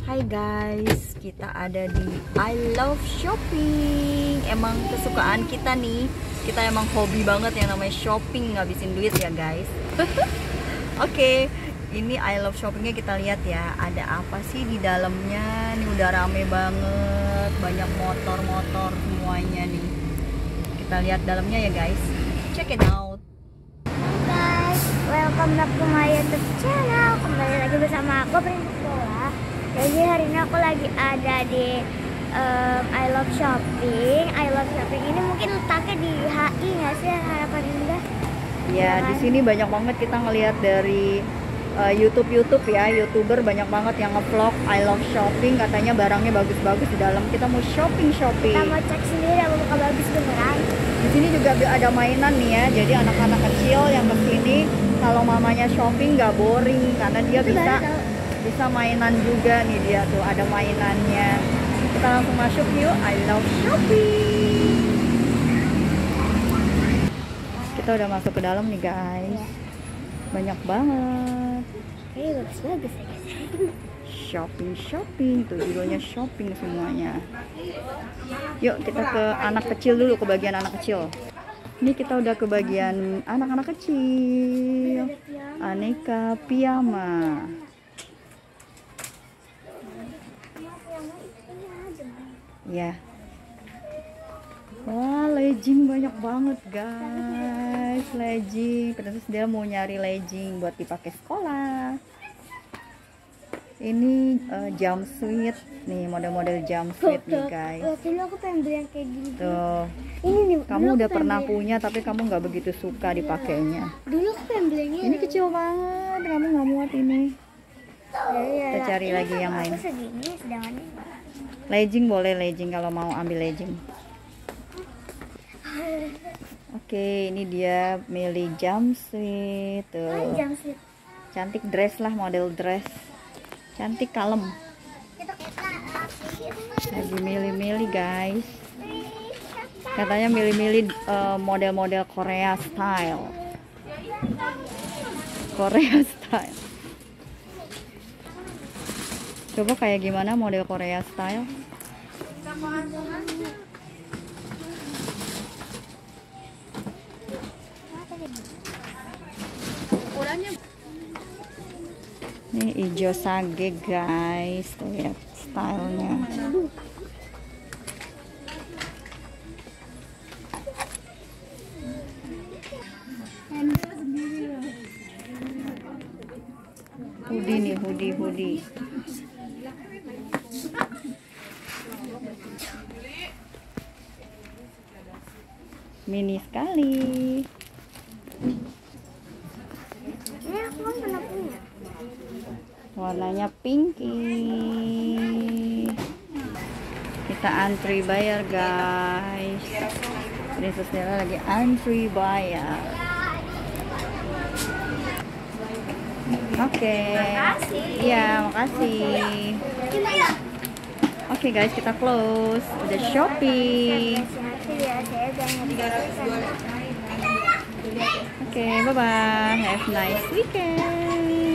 Hai guys, kita ada di I Love Shopping. Emang kesukaan kita nih. Kita emang hobi banget yang namanya shopping, ngabisin duit ya guys. Oke, ini I Love Shoppingnya kita lihat ya. Ada apa sih di dalamnya? Nih udah rame banget, banyak motor-motor semuanya nih. Kita lihat dalamnya ya guys. Check it out. Hai guys, welcome back to my YouTube channel. Kembali lagi bersama aku Princess Bola. Jadi hari ini aku lagi ada di I Love Shopping. I Love Shopping ini mungkin letaknya di HI nggak sih, Harapan Indah? Ya, di sini banyak banget kita ngelihat dari YouTube ya, YouTuber banyak banget yang ngevlog I Love Shopping, katanya barangnya bagus-bagus di dalam. Kita mau shopping. Kita mau cek sendiri apakah bagus beneran. Di sini juga ada mainan nih ya. Jadi anak-anak kecil yang kesini kalau mamanya shopping nggak boring karena dia bisa mainan juga nih, dia tuh ada mainannya. Kita langsung masuk yuk, I Love Shopping. Kita udah masuk ke dalam nih guys. Banyak banget. Bagus ya guys. Shopping tuh judulnya shopping semuanya. Yuk kita ke anak kecil dulu, ke bagian anak kecil. Ini kita udah ke bagian anak-anak kecil. Aneka piyama. Ya. Wah, legging banyak banget guys. Legging, terus dia mau nyari legging buat dipakai sekolah. Ini jumpsuit nih, model-model jumpsuit nih guys. Dulu aku pengen beli yang kayak gini. Tuh, Ini nih. kamu udah pernah punya tapi kamu nggak begitu suka dipakainya. Dulu aku pengen beli yang Ini kecil banget, kamu nggak muat ini. Kita cari lagi yang lain. Aku segini, sedangkan ini. Legging boleh, legging kalau mau ambil legging. Oke, ini dia milih jumpsuit tuh. Jumpsuit. Cantik dress lah, model dress. Cantik, kalem. Lagi milih-milih guys. Katanya milih-milih model-model Korea style. Korea style. Coba kayak gimana model Korea style? Ini hijau sage guys, tuh lihat stylenya. Hoodie nih, hoodie. Mini sekali. Ini aku kan pernah punya. Warnanya pinky. Kita antri bayar guys. Princess Nela lagi antri bayar. Oke. Iya, makasih. Oke guys, kita close. Udah shopping. Oke, bye bye. Have a nice weekend.